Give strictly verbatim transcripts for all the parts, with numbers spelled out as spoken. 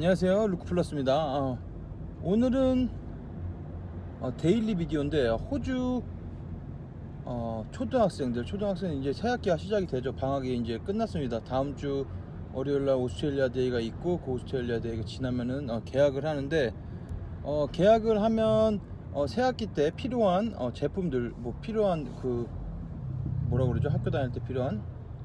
안녕하세요, 루크플러스입니다. 어, 오늘은 어, 데일리 비디오인데 호주 어, 초등학생들 초등학생 이제 새학기가 시작이 되죠. 방학이 이제 끝났습니다. 다음 주 월요일날 오스트레일리아 데이가 있고 그 오스트레일리아 데이가 지나면은 어, 개학을 하는데 어, 개학을 하면 어, 새학기 때 필요한 어, 제품들 뭐 필요한 그 뭐라 그러죠? 학교 다닐 때 필요한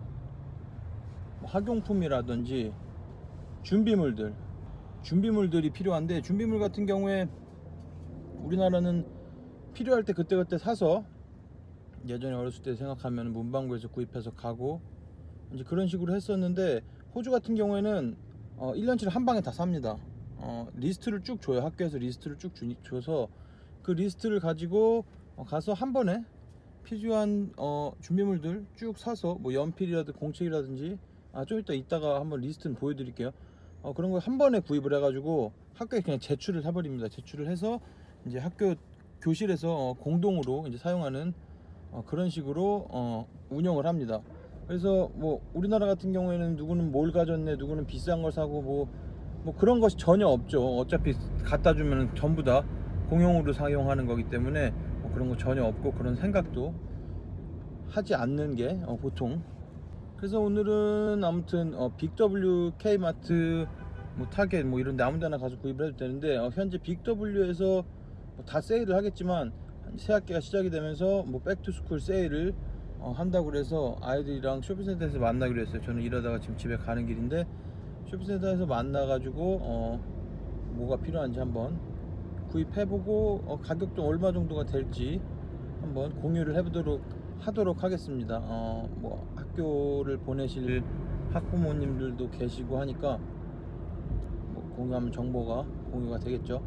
뭐 학용품이라든지 준비물들 준비물들이 필요한데, 준비물 같은 경우에 우리나라는 필요할 때 그때그때 사서 예전에 어렸을 때 생각하면 문방구에서 구입해서 가고 이제 그런 식으로 했었는데, 호주 같은 경우에는 어, 일 년치를 한 방에 다 삽니다. 어, 리스트를 쭉 줘요. 학교에서 리스트를 쭉 주, 줘서 그 리스트를 가지고 어, 가서 한 번에 필요한 어, 준비물들 쭉 사서 뭐 연필이라든지 공책이라든지 아, 좀 이따 이따가 한번 리스트는 보여드릴게요. 어, 그런 걸 한 번에 구입을 해가지고 학교에 그냥 제출을 해버립니다. 제출을 해서 이제 학교 교실에서 어, 공동으로 이제 사용하는 어, 그런 식으로 어, 운영을 합니다. 그래서 뭐 우리나라 같은 경우에는 누구는 뭘 가졌네, 누구는 비싼 걸 사고 뭐, 뭐 그런 것이 전혀 없죠. 어차피 갖다 주면 전부 다 공용으로 사용하는 거기 때문에 뭐 그런 거 전혀 없고 그런 생각도 하지 않는 게 어, 보통. 그래서 오늘은 아무튼 어, 빅더블유, K마트, 뭐 타겟 뭐 이런 데 아무 데나 가서 구입을 해도 되는데 어, 현재 빅더블유에서 뭐 다 세일을 하겠지만 새학기가 시작이 되면서 뭐 백투스쿨 세일을 어, 한다고 그래서 아이들이랑 쇼핑센터에서 만나기로 했어요. 저는 일하다가 지금 집에 가는 길인데 쇼핑센터에서 만나가지고 어, 뭐가 필요한지 한번 구입해보고 어, 가격도 얼마 정도가 될지 한번 공유를 해보도록 하도록 하겠습니다. 어, 뭐 학교를 보내실 학부모님들도 계시고 하니까 뭐 공유하면 정보가 공유가 되겠죠.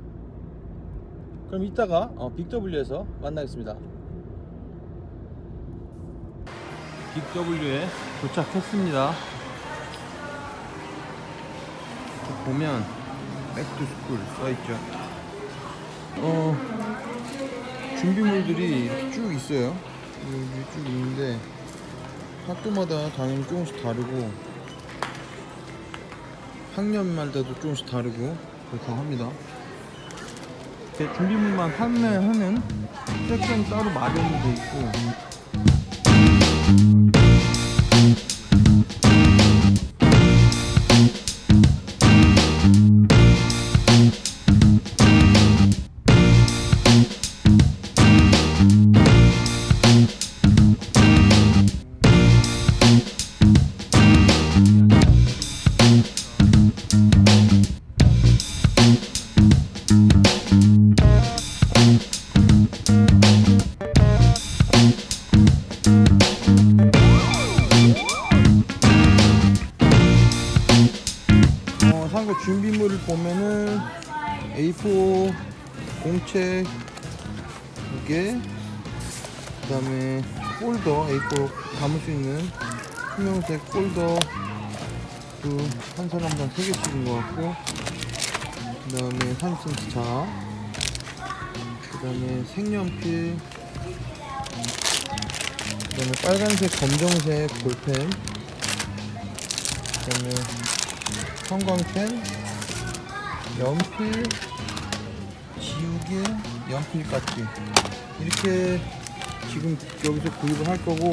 그럼 이따가 어, 빅더블유에서 만나겠습니다. 빅더블유에 도착했습니다. 보면 백투스쿨 써있죠. 어, 준비물들이 이렇게 쭉 있어요. 여기 쭉 있는데 학교마다 당연히 조금씩 다르고 학년마다도 조금씩 다르고 그렇다 합니다. 준비물만 판매하는 섹션이 따로 마련이 돼 있고, 준비물을 보면은 에이포 공책 두 개, 그 다음에 폴더, 에이포 담을 수 있는 투명색 폴더 그 한 사람당 세 개씩인 것 같고, 그 다음에 삼십 센티미터 자, 그 다음에 색연필, 그 다음에 빨간색, 검정색 볼펜, 그 다음에 형광펜, 연필, 지우개, 연필깎이 이렇게 지금 여기서 구입을 할 거고,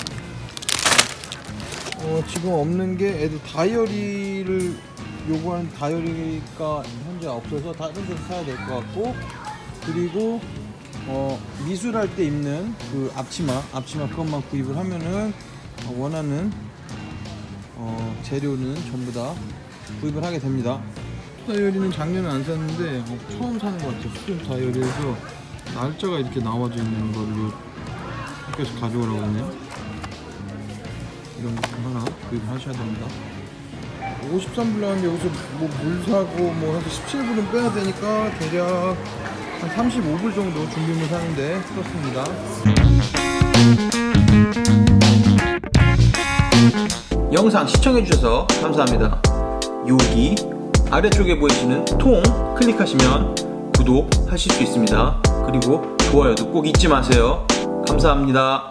어, 지금 없는 게 애들 다이어리를 요구하는 다이어리가 현재 없어서 다른 데서 사야 될 것 같고, 그리고 어, 미술할 때 입는 그 앞치마 앞치마 그것만 구입을 하면은 어, 원하는 어, 재료는 전부 다 구입을 하게 됩니다. 다이어리는 작년에 안 샀는데 어, 처음 사는 것 같아요. 수집 다이어리에서 날짜가 이렇게 나와져 있는 걸로 학교에서 가져오라고 하네요. 이런 거 하나 구입을 하셔야 됩니다. 오십삼 불 나왔는데 여기서 뭐 물 사고 뭐 해서 십칠 불은 빼야 되니까 대략 한 삼십오 불 정도 준비물 사는데 썼습니다. 영상 시청해주셔서 감사합니다. 여기 아래쪽에 보이시는 통 클릭하시면 구독하실 수 있습니다. 그리고 좋아요도 꼭 잊지 마세요. 감사합니다.